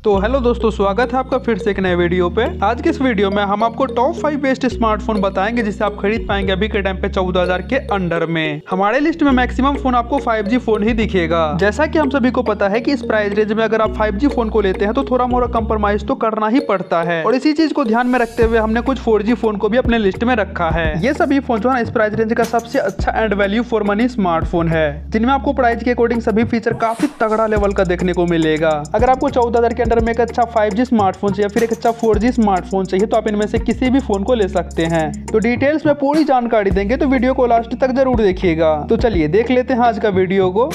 तो हेलो दोस्तों, स्वागत है आपका फिर से एक नए वीडियो पे। आज के इस वीडियो में हम आपको टॉप 5 बेस्ट स्मार्टफोन बताएंगे जिसे आप खरीद पाएंगे अभी के टाइम पे 14,000 के अंडर में। हमारे लिस्ट में मैक्सिमम फोन आपको 5G फोन ही दिखेगा। जैसा कि हम सभी को पता है कि इस प्राइस रेंज में अगर आप 5G फोन को लेते हैं तो थोड़ा मोड़ा कंप्रोमाइज तो करना ही पड़ता है, और इसी चीज को ध्यान में रखते हुए हमने कुछ 4G फोन को भी अपने लिस्ट में रखा है। ये सभी फोन जो है इस प्राइस रेंज का सबसे अच्छा and value for money smartphone है, जिनमें आपको प्राइस के अकॉर्डिंग सभी फीचर काफी तगड़ा लेवल का देखने को मिलेगा। अगर आपको 14,000 के अंडर में एक अच्छा 5G स्मार्टफोन चाहिए फिर एक अच्छा 4G स्मार्टफोन चाहिए तो आप इनमें से किसी भी फोन को ले सकते हैं। तो डिटेल्स में पूरी जानकारी देंगे, तो वीडियो को लास्ट तक जरूर देखिएगा। तो चलिए देख लेते हैं आज का वीडियो को।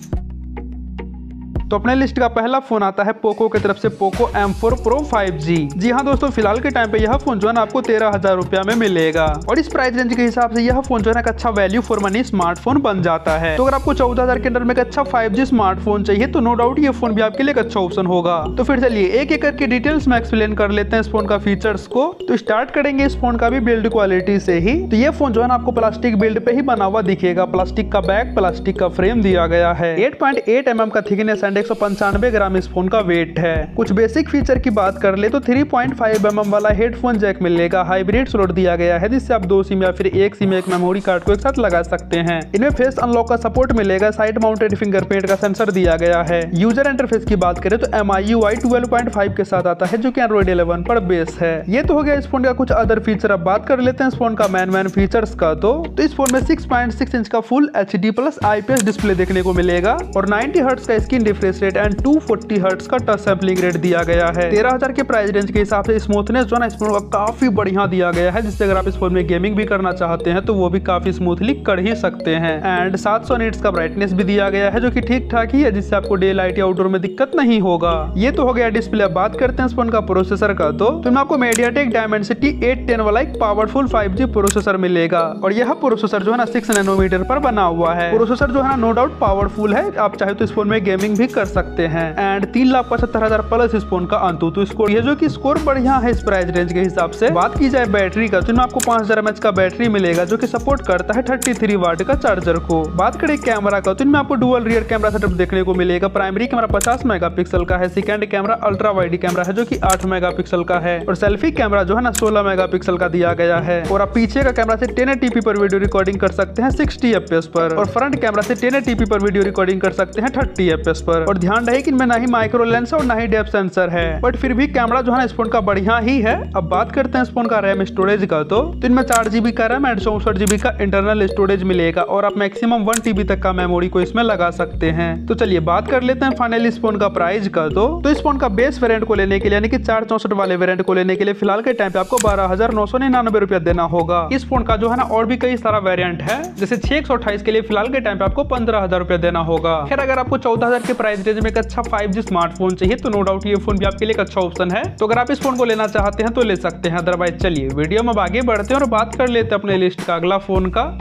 तो अपने लिस्ट का पहला फोन आता है पोको की तरफ से पोको M4 Pro 5G। जी हाँ दोस्तों, फिलहाल के टाइम पे यह फोन जो है ना आपको 13,000 रुपया में मिलेगा, और इस प्राइस रेंज के हिसाब से यह फोन जो है ना एक अच्छा वैल्यू फॉर मनी स्मार्टफोन बन जाता है। तो अगर आपको 14,000 के अंदर में एक अच्छा 5G स्मार्टफोन चाहिए तो नो डाउट ये फोन भी आपके लिए एक अच्छा ऑप्शन होगा। तो फिर चलिए एक एक करके डिटेल्स में एक्सप्लेन कर लेते हैं इस फोन का फीचर्स को। तो स्टार्ट करेंगे इस फोन का भी बिल्ड क्वालिटी से ही। तो ये फोन जो है ना आपको प्लास्टिक बिल्ड पे ही बना हुआ दिखेगा। प्लास्टिक का बैक, प्लास्टिक का फ्रेम दिया गया है। 8.8 mm का थिकनेस एंड 195 ग्राम इस फोन का वेट है। कुछ बेसिक फीचर की बात कर ले तो 3.5 mm वाला हेडफोन जैक मिलेगा। हाइब्रिड स्लॉट दिया गया है जिससे आप 2 सिम या फिर एक सिम एक मेमोरी कार्ड को एक साथ लगा सकते हैं। इनमें फेस अनलॉक का सपोर्ट मिलेगा। साइड माउंटेड फिंगरप्रिंट का सेंसर दिया गया है। यूजर इंटरफेस की बात करें तो MIUI 12.5 के साथ आता है जो कि Android 11 पर बेस है। ये तो हो गया इस फोन का कुछ अदर फीचर। अब बात कर लेते हैं इस फोन का मेन फीचर्स का। तो इस फोन में 6.6 इंच का full HD plus IPS display देखने को मिलेगा, और 90 हर्ट्ज का screen refresh rate and 240 hertz का टच सैंपलिंग रेट दिया गया है। 13,000 के प्राइस रेंज के हिसाब से स्मूथनेस जो है इस फोन का काफी बढ़िया दिया गया है, जिससे अगर आप इस फोन में गेमिंग भी करना चाहते हैं तो वो भी काफी स्मूथली कर ही सकते हैं। एंड 700 निट्स का ब्राइटनेस भी दिया गया है जो कि ठीक ठाक ही है, जिससे आपको डे लाइट या आउटडोर में दिक्कत नहीं होगा। ये तो हो गया डिस्प्ले। बात करते हैं इस फोन का प्रोसेसर का। तो इसमें आपको MediaTek Dimensity 810 वाला एक पावरफुल 5G प्रोसेसर मिलेगा, और यह प्रोसेसर जो है ना 6 नैनोमीटर पर बना हुआ है। प्रोसेसर जो है ना नो डाउट पावरफुल है। आप चाहे तो इस फोन में गेमिंग भी कर सकते हैं। एंड 3,75,000 प्लस इस फोन का अंतुतु स्कोर, ये जो कि स्कोर बढ़िया है इस प्राइस रेंज के हिसाब से। बात की जाए बैटरी का तो आपको 5000 mAh का बैटरी मिलेगा जो कि सपोर्ट करता है 33 वाट का चार्जर को। बात करें कैमरा का तो इनमें आपको डुअल रियर कैमरा सेटअप देखने को मिलेगा। प्राइमरी कैमरा 50 मेगापिक्सल का है। Second camera ultra wide camera है जो कि 8 मेगापिक्सल का है, और सेल्फी कैमरा जो है ना 16 मेगापिक्सल का दिया गया है। और आप पीछे का कैमरा से 1080p पर वीडियो रिकॉर्डिंग कर सकते हैं 60 fps पर, और फ्रंट कैमरा से 1080p पर वीडियो रिकॉर्डिंग कर सकते हैं 30 fps पर। और ध्यान रहे कि इनमें ना ही माइक्रो लेंस और ना ही डेप्थ सेंसर है, बट फिर भी कैमरा जो है इस फोन का बढ़िया ही है। अब बात करते हैं इस फोन का रैम स्टोरेज का। तो इनमें 4GB का रैम एंड 64GB का इंटरनल स्टोरेज मिलेगा, और आप मैक्सिमम 1 TB तक का मेमोरी को इसमें लगा सकते हैं। तो चलिए बात कर लेते हैं फाइनली इस फोन का प्राइस का। तो इस फोन का बेस वेरिएंट को लेने के लिए यानी कि 464 वाले वेरिएंट को लेने के लिए फिलहाल के टाइम पे आपको 12,999 रुपया देना होगा। इस फोन का जो है ना और भी कई सारा वेरिएंट है, जैसे 628 के लिए फिलहाल के टाइम पे आपको 15,000 रुपया देना होगा। खैर अगर आपको 14,000 के प्राइस रेंज में एक अच्छा 5G स्मार्टफोन चाहिए तो नो डाउट ये फोन भी आपके लिए एक अच्छा ऑप्शन है। तो अगर आप इस फोन को लेना चाहते हैं तो ले सकते हैं। अदरवाइज चलिए वीडियो में आगे बढ़ते हैं और बात कर लेते हैं अपने लिस्ट का अगला फोन का।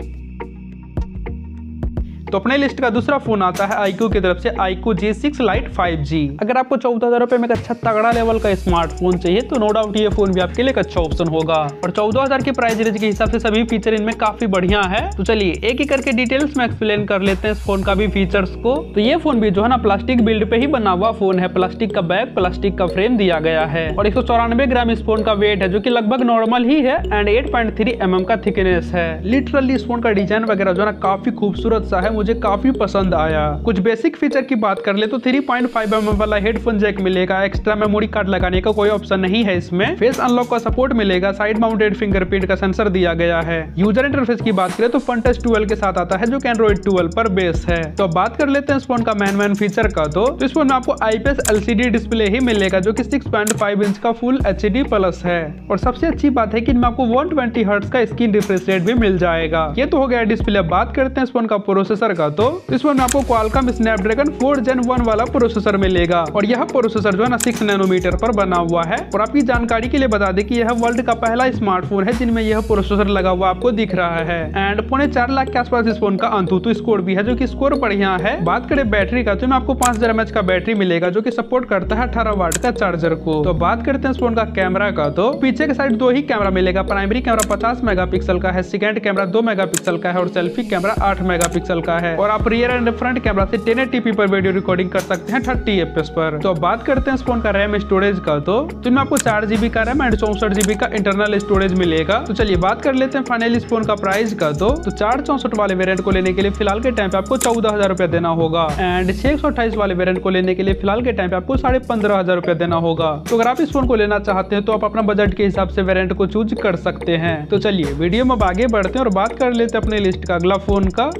तो अपने लिस्ट का दूसरा फोन आता है iQOO की तरफ से iQOO G6 Lite 5G। अगर आपको 14,000 रुपए में एक अच्छा तगड़ा लेवल का स्मार्टफोन चाहिए तो नो डाउट ये फोन भी आपके लिए एक अच्छा ऑप्शन होगा, और 14,000 के प्राइस रेंज के हिसाब से सभी फीचर इनमें काफी बढ़िया है। तो चलिए एक एक करके डिटेल्स में एक्सप्लेन कर लेते हैं इस फोन का भी फीचर्स को। तो ये फोन भी जो है ना प्लास्टिक बिल्ड पे ही बना हुआ फोन है। प्लास्टिक का बैक, प्लास्टिक का फ्रेम दिया गया है, और 194 ग्राम इस फोन का वेट है जो कि लगभग नॉर्मल ही है, एंड 8.3 mm का थिकनेस है। लिटरली इस फोन का डिजाइन वगैरह जो है ना काफी खूबसूरत सा है, मुझे काफी पसंद आया। कुछ बेसिक फीचर की बात कर ले तो 3.5 mm वाला हेडफोन जैक मिलेगा। एक्स्ट्रा मेमोरी कार्ड लगाने का कोई ऑप्शन नहीं है इसमें। फेस अनलॉक का सपोर्ट मिलेगा। साइड माउंटेड फिंगरप्रिंट का सेंसर दिया गया है। यूजर इंटरफेस की बात करें तो फन टच 12 के साथ आता है जो कि Android 12 पर बेस है। तो बात कर लेते हैं इस फोन का मेन फीचर का। तो इस फोन में आपको IPS LCD डिस्प्ले ही मिलेगा जो कि 6.5 इंच का फुल HD प्लस है, और सबसे अच्छी बात है कि इनमें आपको 120 हर्ट्ज का स्क्रीन रिफ्रेश रेट भी मिल जाएगा। ये तो हो गया डिस्प्ले। बात करते हैं इस फोन का प्रोसेसर का। तो इस फोन में आपको Qualcomm Snapdragon 4 Gen 1 वाला प्रोसेसर मिलेगा, और यह प्रोसेसर जो है ना 6 नैनोमीटर पर बना हुआ है। और आपकी जानकारी के लिए बता दें कि यह वर्ल्ड का पहला स्मार्टफोन है जिनमें यह प्रोसेसर लगा हुआ आपको दिख रहा है। एंड 4.5 लाख के आसपास इस फोन का अंतुतु स्कोर भी है जो कि स्कोर बढ़िया है। बात करें बैटरी का तो इसमें आपको 5000 mAh का बैटरी मिलेगा जो कि सपोर्ट करता है 18 वाट का चार्जर को। तो बात करते हैं इस फोन का कैमरा का। तो पीछे के साइड 2 ही कैमरा मिलेगा। प्राइमरी कैमरा 50 मेगापिक्सल का है, सेकंड कैमरा 2 मेगापिक्सल का है, और सेल्फी कैमरा 8 मेगापिक्सल का है और आप रियर एंड फ्रंट कैमरा से 1080p पर वीडियो रिकॉर्डिंग कर सकते हैं 30 fps पर। तो अब बात करते हैं इस फोन का रैम स्टोरेज का, तो इनमें आपको 4GB का रैम एंड 64GB का इंटरनल स्टोरेज मिलेगा। तो चलिए बात कर लेते हैं फाइनली इस फोन का प्राइस का, तो 464 वाले वेरिएंट को लेने के लिए फिलहाल के टाइम पे आपको 14,000 रुपया देना होगा एंड 628 वाले वेरिएंट को लेने के लिए फिलहाल के टाइम पे आपको 15,500 रुपया देना होगा। तो अगर आप इस फोन को लेना चाहते हैं तो आप अपना बजट के हिसाब से वेरिएंट को चूज कर सकते हैं। तो चलिए वीडियो में आगे बढ़ते हैं और बात कर लेते हैं अपने लिस्ट का अगला फोन का।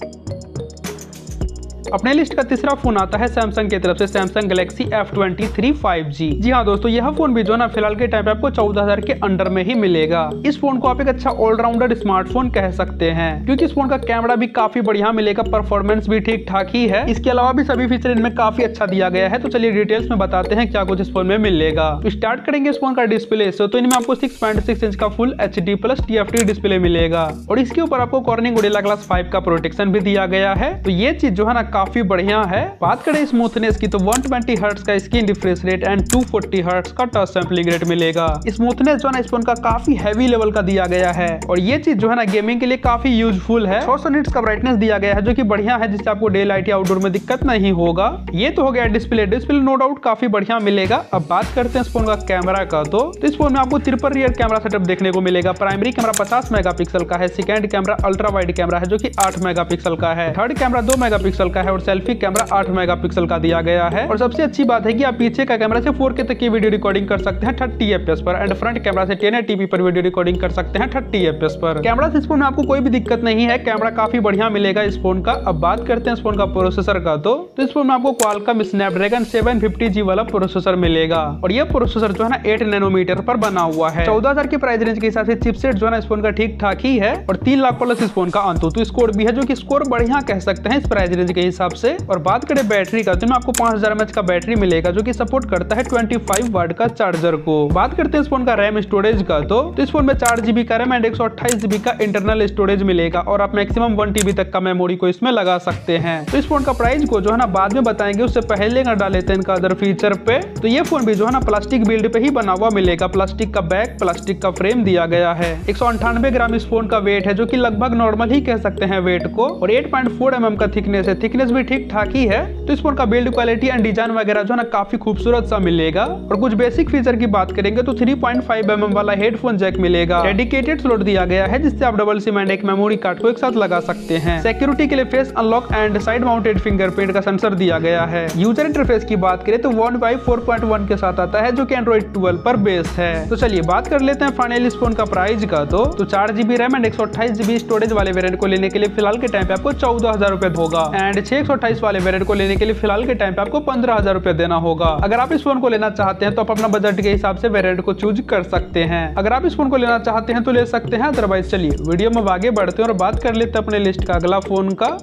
अपने लिस्ट का तीसरा फोन आता है सैमसंग की तरफ से सैमसंग गैलेक्सी F23 5G। जी हाँ दोस्तों, यह फोन भी जो ना फिलहाल के टाइम पे आपको 14,000 के अंडर में ही मिलेगा। इस फोन को आप एक अच्छा ऑलराउंडर स्मार्टफोन कह सकते हैं क्योंकि इस फोन का कैमरा भी काफी बढ़िया मिलेगा, परफॉर्मेंस भी ठीक ठाक ही है। इसके अलावा भी सभी फीचर इनमें काफी अच्छा दिया गया है। तो चलिए डिटेल्स में बताते हैं क्या कुछ इस फोन में मिलेगा। तो स्टार्ट करेंगे इस फोन का डिस्प्ले से, तो इनमें आपको 6.6 इंच का full HD plus TFT display मिलेगा और इसके ऊपर आपको कॉर्निंग गोरिल्ला ग्लास 5 का प्रोटेक्शन भी दिया गया है। तो ये चीज जो है ना काफी बढ़िया है। बात करें स्मूथनेस की, तो 120 हर्ट्ज का screen refresh rate and 240 hertz का टच सैंपलिंग रेट मिलेगा। स्मूथनेस जो है ना इस फोन का काफी हैवी लेवल का दिया गया है और ये चीज जो है ना गेमिंग के लिए काफी यूजफुल है। 600 निट्स का ब्राइटनेस दिया गया है जो कि बढ़िया है, जिससे आपको डे लाइट या आउटडोर में दिक्कत नहीं होगा। ये तो हो गया डिस्प्ले नो डाउट काफी बढ़िया मिलेगा। अब बात करते हैं इस फोन का कैमरा का, तो इस फोन में आपको ट्रिपल रियर कैमरा सेटअप देखने को मिलेगा। प्राइमरी कैमरा 50 मेगापिक्सल का है, second camera ultra wide camera है जो कि 8 मेगापिक्सल का है, थर्ड कैमरा 2 मेगापिक्सल का है और सेल्फी कैमरा 8 मेगापिक्सल का दिया गया है। और सबसे अच्छी बात है कि आप पीछे का कैमरा से 4K तक की वीडियो रिकॉर्डिंग कर सकते हैं 30 fps पर एंड फ्रंट कैमरा से 1080p पर वीडियो रिकॉर्डिंग कर सकते हैं 30 fps पर। कैमरा से इस फोन में आपको कोई भी दिक्कत नहीं है, कैमरा काफी बढ़िया मिलेगा इस फोन का। अब बात करते हैं इस फोन का प्रोसेसर का, तो इस फोन में आपको क्वालकॉम स्नैपड्रैगन 750G वाला प्रोसेसर मिलेगा और यह प्रोसेसर जो है ना 8 नैनोमीटर पर बना हुआ है। 14,000 के प्राइस रेंज के हिसाब से चिपसेट जो है ना इस फोन का ठीक ठाक ही है और 3 लाख प्लस इस फोन का अंतुतु स्कोर भी है जो कि स्कोर बढ़िया कह सकते हैं इस प्राइस रेंज के हिसाब से। और बात करें बैटरी का, तो आपको 5000 mAh का बैटरी मिलेगा जो कि सपोर्ट करता है 25 वाट का चार्जर को। बात करते हैं इस फोन का रैम स्टोरेज का, तो इस फोन में 4GB का रैम एंड 128GB का इंटरनल स्टोरेज मिलेगा और आप मैक्सिमम 1TB तक का मेमोरी को इसमें लगा सकते हैं। तो इस फोन का प्राइस को जो है ना बाद में बताएंगे, उससे पहले अगर डाल लेते हैं इनका अदर फीचर पे, तो ये फोन भी जो है ना प्लास्टिक बिल्ड पे ही बना हुआ मिलेगा। प्लास्टिक का बैक, प्लास्टिक का फ्रेम दिया गया है। 198 ग्राम इस फोन का वेट है जो कि लगभग नॉर्मल ही कह सकते हैं वेट को, और 8.4 mm का थिकनेस है। थिकनेस भी ठीक ठाक ही है। तो इस फोन का बिल्ड क्वालिटी एंड डिजाइन वगैरह जो है ना काफी खूबसूरत सा मिलेगा। और कुछ बेसिक फीचर की बात करेंगे तो 3.5 mm वाला हेडफोन जैक मिलेगा। डेडिकेटेड स्लॉट दिया गया है जिससे आप डबल सिम एंड एक मेमोरी कार्ड को एक साथ लगा सकते हैं। सिक्योरिटी के लिए face unlock and side mounted fingerprint का सेंसर दिया गया है। यूजर इंटरफेस की बात करें तो One UI 4.1 के साथ आता है जो कि Android 12 पर बेस है। तो चलिए बात कर लेते हैं फाइनली इस फोन का प्राइस का, तो 4GB RAM and 128GB storage वाले वेरिएंट को लेने के लिए फिलहाल के टाइम पे आपको 14,000 रुपए होगा एंड 628 वाले वेरिएंट को लेने के लिए फिलहाल के टाइम पे आपको 15,000 रुपए देना होगा। अगर आप इस फोन को लेना चाहते हैं तो आप अपना बजट के हिसाब से वेरिएंट को चूज कर सकते हैं। अगर आप इस फोन को लेना चाहते हैं तो ले सकते हैं, अदरवाइज चलिए वीडियो में आगे बढ़ते हैं और बात कर लेते हैं अपने लिस्ट का अगला फोन का।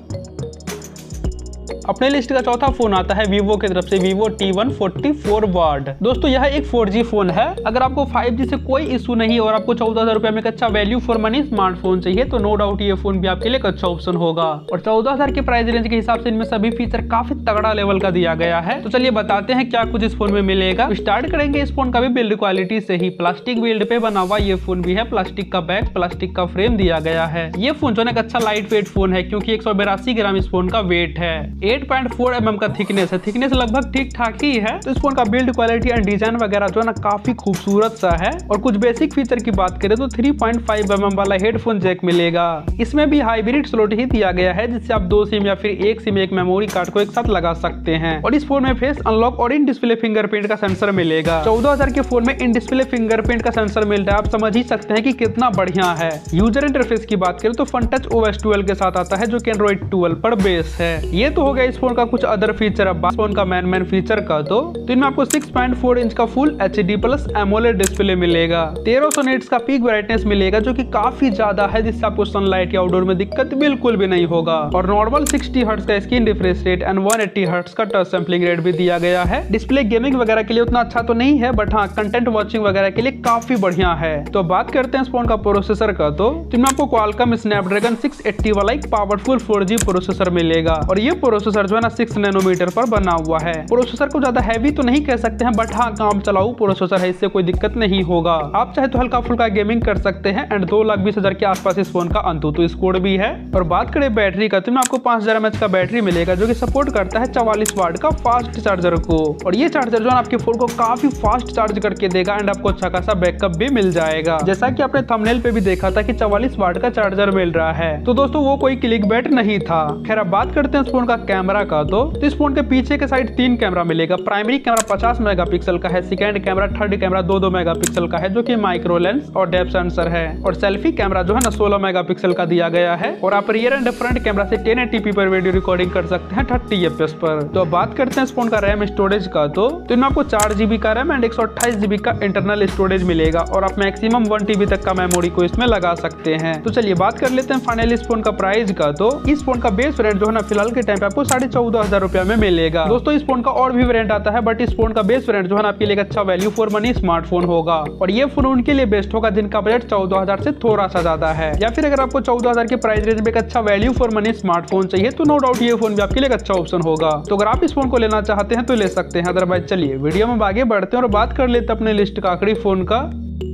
अपने लिस्ट का चौथा फोन आता है वीवो की तरफ से वीवो T1 44 वाट। दोस्तों यह एक 4G फोन है। अगर आपको 5G से कोई इशू नहीं और आपको 14,000 रुपए में एक अच्छा वैल्यू फॉर मनी स्मार्टफोन चाहिए तो नो डाउट ये फोन भी आपके लिए एक अच्छा ऑप्शन होगा। और 14,000 के प्राइस रेंज के हिसाब से इनमें सभी फीचर काफी तगड़ा लेवल का दिया गया है। तो चलिए बताते हैं क्या कुछ इस फोन में मिलेगा। स्टार्ट करेंगे इस फोन का भी बिल्ड क्वालिटी से ही। प्लास्टिक बिल्ड पे बना हुआ ये फोन भी है। प्लास्टिक का बैक, प्लास्टिक का फ्रेम दिया गया है। ये फोन जो है एक अच्छा लाइट वेट फोन है क्योंकि 182 ग्राम इस फोन का वेट है। 8.4 mm का थिकनेस है। थिकनेस लगभग ठीक ठाक ही है। तो इस फोन का बिल्ड क्वालिटी एंड डिजाइन वगैरह जो है ना काफी खूबसूरत सा है। और कुछ बेसिक फीचर की बात करें तो 3.5 mm वाला हेडफोन जैक मिलेगा। इसमें भी हाइब्रिड स्लॉट ही दिया गया है जिससे आप 2 सिम या फिर एक सिम एक मेमोरी कार्ड को एक साथ लगा सकते हैं। और इस फोन में फेस अनलॉक और इन डिस्प्ले फिंगरप्रिंट का सेंसर मिलेगा। 14,000 के फोन में इन डिस्प्ले फिंगरप्रिंट का सेंसर मिल रहा है। आप समझ ही सकते हैं कि कितना बढ़िया है। यूजर इंटरफेस की बात करें तो FunTouch OS 12 के साथ आता है जो कि Android 12 पर बेस है। ये तो हो गया इस फोन का कुछ अदर फीचर। अब बात फोन का मैन फीचर का, तो इनमें आपको 6.4 इंच का full HD plus AMOLED display मिलेगा। 1300 निट्स का पीक ब्राइटनेस मिलेगा जो कि काफी ज्यादा है जिससे आपको सनलाइट या आउटडोर में दिक्कत बिल्कुल भी नहीं होगा। और नॉर्मल 60 हर्ट्ज का screen refresh rate and 180 hertz का टच सैंपलिंग रेट भी दिया गया है। डिस्प्ले गेमिंग वगैरह के लिए उतना अच्छा तो नहीं है बट हाँ कंटेंट वॉचिंग वगैरह के लिए काफी बढ़िया है। तो बात करते हैं इस फोन का प्रोसेसर का, तो इनमें आपको क्वालकॉम स्नैपड्रैगन 680 वाला एक पावरफुल 4G प्रोसेसर मिलेगा। और ये प्रोसेसर प्रोसेसर जो है ना 6 नैनोमीटर पर बना हुआ है। प्रोसेसर को ज्यादा हैवी तो नहीं कह सकते हैं, बट हाँ काम चलाऊ प्रोसेसर है, इससे कोई दिक्कत नहीं होगा। आप चाहे तो हल्का फुल्का गेमिंग कर सकते हैं एंड 2,20,000 के आसपास इस फोन का अंतुतु स्कोर भी है। और बात करें बैटरी का तो आपको 5000 mAh का बैटरी मिलेगा जो कि सपोर्ट करता है 44 वाट का फास्ट चार्जर को। और ये चार्जर जो है आपके फोन को काफी फास्ट चार्ज करके देगा एंड आपको अच्छा खासा बैकअप भी मिल जाएगा। जैसा कि आपने थंबनेल पे भी देखा था कि 44 वाट का चार्जर मिल रहा है, तो दोस्तों वो कोई क्लिक बैट नहीं था। खैर अब बात करते हैं इस फोन का कैमरा का तो इस फोन के पीछे के साइड 3 कैमरा मिलेगा। प्राइमरी कैमरा 50 मेगापिक्सल का है, second camera, third camera 2 megapixel का है जो कि माइक्रो लेंस और डेप्थ सेंसर है। और सेल्फी कैमरा जो है ना 16 मेगापिक्सल का दिया गया है। और आप रियर एंड फ्रंट कैमरा से 1080p पर वीडियो रिकॉर्डिंग कर सकते हैं 30 fps पर। तो अब बात करते हैं इस फोन का रैम स्टोरेज का तो इनमें आपको 4 GB का रैम एंड 128 GB का इंटरनल स्टोरेज मिलेगा और आप मैक्सिमम 1 TB तक का मेमोरी को इसमें लगा सकते हैं। तो चलिए बात कर लेते हैं फाइनली इस फोन का प्राइस का तो इस फोन का बेस वेरिएंट जो है ना फिलहाल के टाइम पे आपको 14,500 रुपया में मिलेगा। दोस्तों इस फोन का और भी वेरिएंट आता है, बट इस फोन का बेस वेरिएंट जो है ना आपके लिए एक अच्छा वैल्यू फॉर मनी स्मार्टफोन होगा। और ये फोन उनके लिए बेस्ट होगा जिनका बजट 14,000 से थोड़ा सा ज्यादा है, या फिर अगर आपको 14,000 के प्राइस रेंज में एक अच्छा वैल्यू फॉर मनी स्मार्टफोन चाहिए तो नो डाउट ये फोन भी आपके लिए एक अच्छा ऑप्शन होगा। तो अगर आप इस फोन को लेना चाहते हैं तो ले सकते हैं। अदरवाइज चलिए वीडियो में आगे बढ़ते हैं और बात कर लेते हैं अपने लिस्ट का आखिरी फोन का।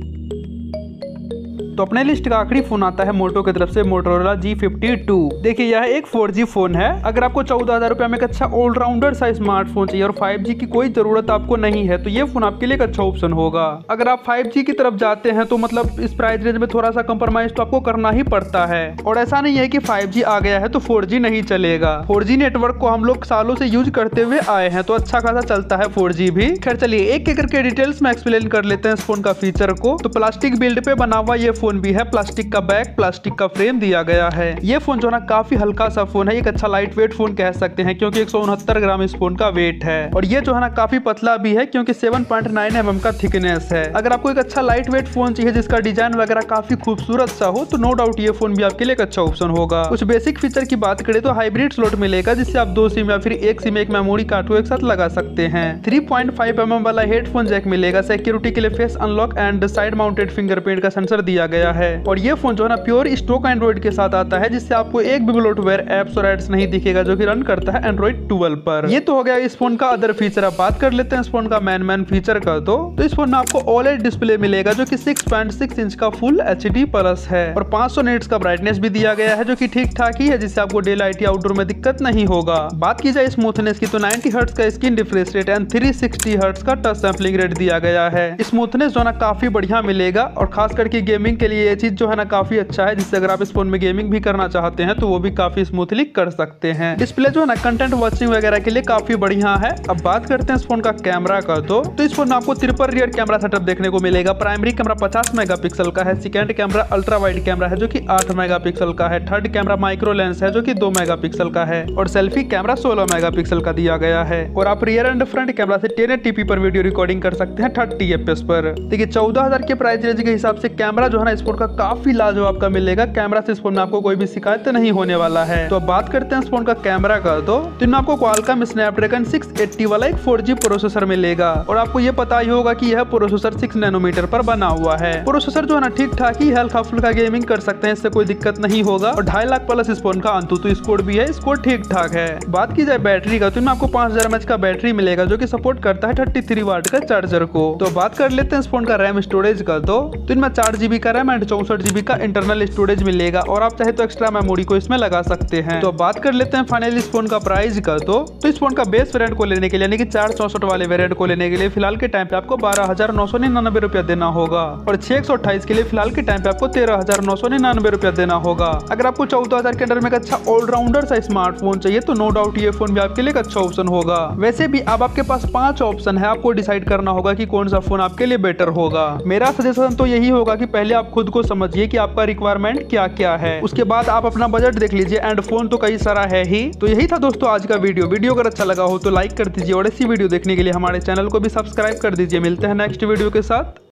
तो अपने लिस्ट का आखिरी फोन आता है मोटो की तरफ से मोटोरोला G52। देखिए यह एक 4G फोन है। अगर आपको 14,000 रुपया में एक अच्छा ऑलराउंडर सा स्मार्टफोन चाहिए और 5G की कोई जरूरत आपको नहीं है तो ये फोन आपके लिए एक अच्छा ऑप्शन होगा। अगर आप 5G की तरफ जाते हैं तो मतलब इस प्राइस रेंज में थोड़ा सा कंप्रोमाइज तो आपको करना ही पड़ता है। और ऐसा नहीं है कि 5G आ गया है तो 4G नहीं चलेगा। 4G नेटवर्क को हम लोग सालों से यूज करते हुए आए हैं तो अच्छा खासा चलता है 4G भी। खैर चलिए एक एक करके डिटेल्स में एक्सप्लेन कर लेते हैं इस फोन का फीचर को। तो प्लास्टिक बिल्ड पे बना हुआ ये फोन भी है, प्लास्टिक का बैक, प्लास्टिक का फ्रेम दिया गया है। ये फोन जो ना काफी हल्का सा फोन है, एक अच्छा लाइट वेट फोन कह सकते हैं क्योंकि 169 ग्राम इस फोन का वेट है। और ये जो है ना काफी पतला भी है क्योंकि 7.9 mm का थिकनेस है। अगर आपको एक अच्छा लाइट वेट फोन चाहिए जिसका डिजाइन वगैरह काफी खूबसूरत सा हो तो नो डाउट ये फोन भी आपके लिए एक अच्छा ऑप्शन होगा। कुछ बेसिक फीचर की बात करें तो हाइब्रिड स्लॉट मिलेगा जिससे आप 2 सिम या फिर एक सिम एक मेमोरी कार्ड एक साथ लगा सकते हैं। 3.5 mm वाला हेडफोन जैक मिलेगा। सिक्योरिटी के लिए face unlock and side mounted fingerprint का सेंसर दिया गया है। और ये फोन जो है ना प्योर स्टॉक एंड्रॉइड के साथ आता है जिससे आपको एक भी ब्लोटवेयर एप्स और एड्स नहीं दिखेगा जो कि रन करता है एंड्रॉइड 12 पर। ये तो हो गया इस फोन का अदर फीचर। अब बात कर लेते हैं इस फोन का मेन फीचर का तो इस फोन में आपको OLED डिस्प्ले मिलेगा जो कि 6.6 इंच का फुल HD प्लस है और 500 निट्स का ब्राइटनेस भी दिया गया है जो कि ठीक ठाक ही है, जिससे आपको डे लाइट या आउटडोर में दिक्कत नहीं होगा। बात की जाए स्मूथनेस की तो 90 हर्ट्ज का screen refresh rate and 360 hertz का टच सैंपलिंग रेट दिया गया है। स्मूथनेस जो है ना काफी बढ़िया मिलेगा और खास करके गेमिंग के लिए ये चीज जो है ना काफी अच्छा है, जिससे अगर आप इस फोन में गेमिंग भी करना चाहते हैं तो वो भी काफी स्मूथली कर सकते हैं। डिस्प्ले जो है ना कंटेंट वॉचिंग वगैरह के लिए काफी बढ़िया है। अब बात करते हैं इस फोन का कैमरा का तो इस फोन में आपको ट्रिपल रियर कैमरा सेटअप देखने को मिलेगा। प्राइमरी कैमरा 50 मेगापिक्सल का है, second camera ultra wide camera है जो कि 8 मेगापिक्सल का है, थर्ड कैमरा माइक्रो लेंस है जो कि 2 मेगापिक्सल का है और सेल्फी कैमरा 16 मेगापिक्सल का दिया गया है। और आप रियर एंड फ्रंट कैमरा से 1080p पर वीडियो रिकॉर्डिंग कर सकते हैं 30 fps पर। देखिए 14,000 के प्राइस रेंज के हिसाब से कैमरा जो है ना इस फोन का काफी लाजवाब का मिलेगा। कैमरा से इस फोन में आपको कोई भी शिकायत नहीं होने वाला है। तो अब बात करते हैं इस फोन का कैमरा का तो इनमें आपको क्वालकॉम स्नैपड्रैगन 680 वाला एक 4G प्रोसेसर मिलेगा। और आपको ये पता ही होगा कि यह प्रोसेसर 6 नैनोमीटर पर बना हुआ है। प्रोसेसर जो है ना ठीक ठाक ही हल्का फुल्का गेमिंग कर सकते हैं, इससे कोई दिक्कत नहीं होगा। और 2.5 लाख प्लस इस फोन का अंतुतु स्कोर भी है, स्कोर ठीक ठाक है। बात की जाए बैटरी का तो इनमें आपको 5000 mAh का बैटरी मिलेगा जो कि सपोर्ट करता है 33 वाट का चार्जर को। तो बात कर लेते हैं इस फोन का रैम स्टोरेज का तो इनमें 4 GB का रैम एंड 64 GB का इंटरनल स्टोरेज मिलेगा और आप चाहे तो एक्स्ट्रा मेमोरी को इसमें लगा सकते हैं। तो बात कर लेते हैं फाइनली इस फोन का प्राइस का तो इस फोन का बेस वेरिएंट को लेने के लिए यानी कि 464 वाले वेरिएंट को लेने के लिए फिलहाल के टाइम पे आपको 12,999 रुपया देना होगा और 628 के लिए फिलहाल के टाइम पे आपको 13,999 रुपया देना होगा। अगर आपको 14,000 के अंदर में एक अच्छा ऑलराउंडर सा स्मार्टफोन चाहिए तो नो डाउट ये फोन भी आपके लिए एक अच्छा ऑप्शन होगा। वैसे भी अब आपके पास 5 ऑप्शन है, आपको डिसाइड करना होगा कि कौन सा फोन आपके लिए बेटर होगा। मेरा सजेशन तो यही होगा कि पहले आप खुद को समझिए कि आपका रिक्वायरमेंट क्या क्या है, उसके बाद आप अपना बजट देख लीजिए एंड फोन तो कई सारा है ही। तो यही था दोस्तों आज का वीडियो अगर अच्छा लगा हो तो लाइक कर दीजिए और ऐसी वीडियो देखने के लिए हमारे चैनल को भी सब्सक्राइब कर दीजिए। मिलते हैं नेक्स्ट वीडियो के साथ।